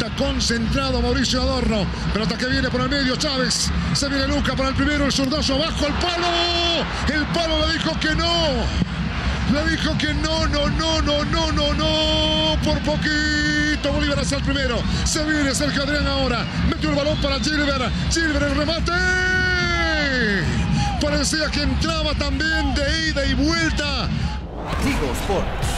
Está concentrado Mauricio Adorno. Pelota que viene por el medio, Chávez. Se viene Luca para el primero, el zurdazo abajo, el palo. El palo le dijo que no. Le dijo que no. Por poquito Bolívar hacia el primero. Se viene Sergio Adrián ahora. Metió el balón para Gilbert. Gilbert el remate. Parecía que entraba también de ida y vuelta. Tigo Sports.